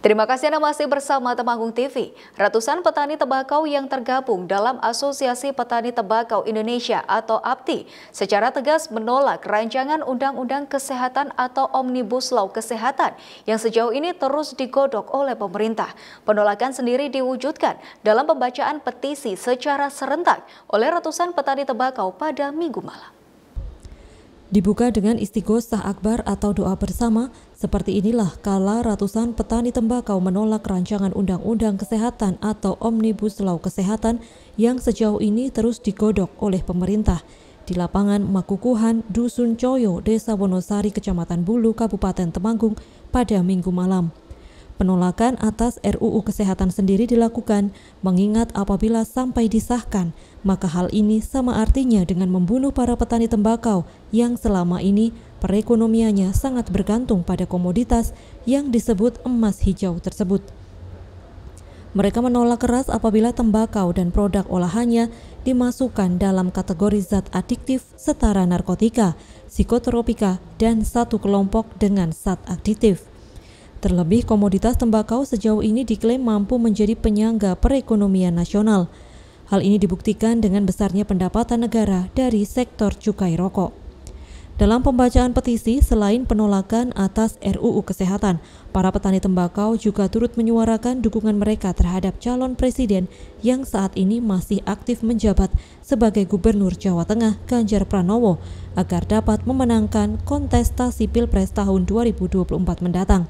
Terima kasih Anda masih bersama Temanggung TV. Ratusan petani tembakau yang tergabung dalam Asosiasi Petani Tembakau Indonesia atau APTI secara tegas menolak rancangan Undang-Undang Kesehatan atau Omnibus Law Kesehatan yang sejauh ini terus digodok oleh pemerintah. Penolakan sendiri diwujudkan dalam pembacaan petisi secara serentak oleh ratusan petani tembakau pada Minggu malam. Dibuka dengan istighosah akbar atau doa bersama, seperti inilah kala ratusan petani tembakau menolak rancangan Undang-Undang Kesehatan atau Omnibus Law Kesehatan yang sejauh ini terus digodok oleh pemerintah di lapangan Makukuhan, Dusun Coyo, Desa Wonosari, Kecamatan Bulu, Kabupaten Temanggung pada Minggu malam. Penolakan atas RUU Kesehatan sendiri dilakukan mengingat apabila sampai disahkan, maka hal ini sama artinya dengan membunuh para petani tembakau yang selama ini perekonomiannya sangat bergantung pada komoditas yang disebut emas hijau tersebut. Mereka menolak keras apabila tembakau dan produk olahannya dimasukkan dalam kategori zat adiktif setara narkotika, psikotropika, dan satu kelompok dengan zat aditif. Terlebih komoditas tembakau sejauh ini diklaim mampu menjadi penyangga perekonomian nasional. Hal ini dibuktikan dengan besarnya pendapatan negara dari sektor cukai rokok. Dalam pembacaan petisi, selain penolakan atas RUU Kesehatan, para petani tembakau juga turut menyuarakan dukungan mereka terhadap calon presiden yang saat ini masih aktif menjabat sebagai Gubernur Jawa Tengah, Ganjar Pranowo, agar dapat memenangkan kontestasi Pilpres tahun 2024 mendatang.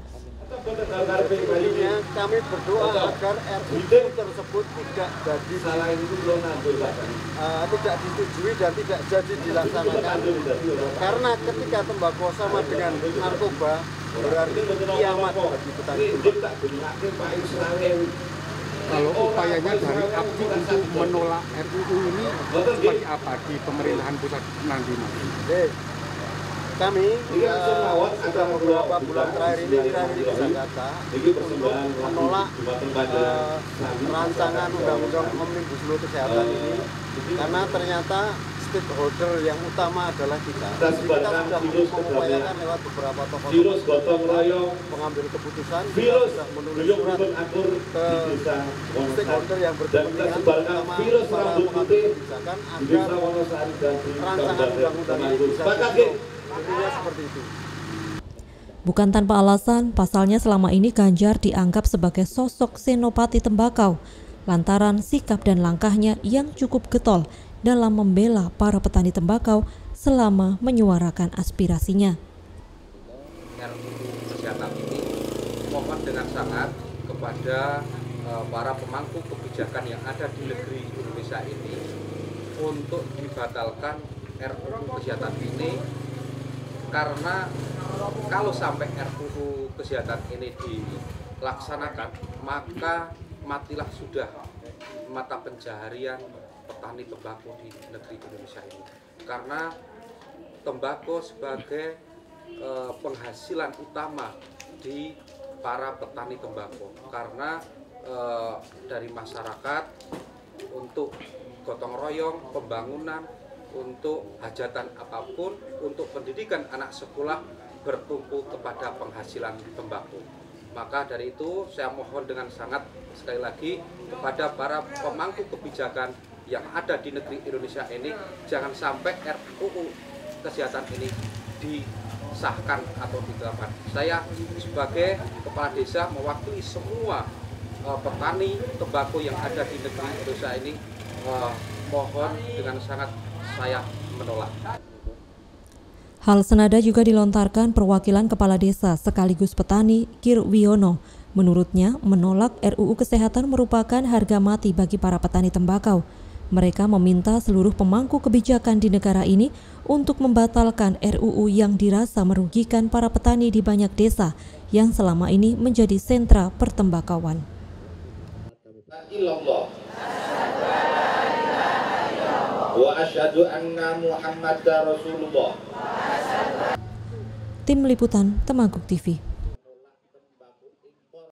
Kami berdoa agar RUU tersebut tidak disetujui dan tidak jadi dilaksanakan, karena ketika tembakau sama dengan narkoba berarti kiamat bagi petani. Kalau upayanya dari APTI untuk menolak RUU ini seperti apa di pemerintahan pusat nanti? Kami sudah beberapa bulan terakhir ini bisa kata untuk menolak rancangan Undang-Undang Omnibus Law Kesehatan ini, karena ternyata stakeholder yang utama adalah kita. Kita sudah mengupayakan lewat beberapa tokoh-tokoh pengambil keputusan, kita sudah menulis surat ke stakeholder yang berkepentingan, terutama para pengambil kebijakan, agar rancangan undang-undang ini bisa seperti itu. Bukan tanpa alasan, pasalnya selama ini Ganjar dianggap sebagai sosok senopati tembakau lantaran sikap dan langkahnya yang cukup getol dalam membela para petani tembakau selama menyuarakan aspirasinya. RUU Kesehatan ini mohon dengan sangat kepada para pemangku kebijakan yang ada di negeri Indonesia ini untuk dibatalkan RUU Kesehatan ini, karena kalau sampai RUU Kesehatan ini dilaksanakan, maka matilah sudah mata pencaharian petani tembakau di negeri Indonesia ini. Karena tembakau sebagai penghasilan utama di para petani tembakau, karena dari masyarakat untuk gotong royong, pembangunan, untuk hajatan apapun, untuk pendidikan anak sekolah bertumpu kepada penghasilan tembakau. Maka dari itu saya mohon dengan sangat sekali lagi kepada para pemangku kebijakan yang ada di negeri Indonesia ini, jangan sampai RUU Kesehatan ini disahkan atau diterapkan. Saya sebagai kepala desa mewakili semua petani tembakau yang ada di negeri Indonesia ini, mohon dengan sangat saya menolak. Hal senada juga dilontarkan perwakilan kepala desa sekaligus petani Kirwiono. Menurutnya, menolak RUU Kesehatan merupakan harga mati bagi para petani tembakau. Mereka meminta seluruh pemangku kebijakan di negara ini untuk membatalkan RUU yang dirasa merugikan para petani di banyak desa yang selama ini menjadi sentra pertembakauan. Wa asyhadu anna Muhammadar Rasulullah. Tim Liputan Temanggung TV.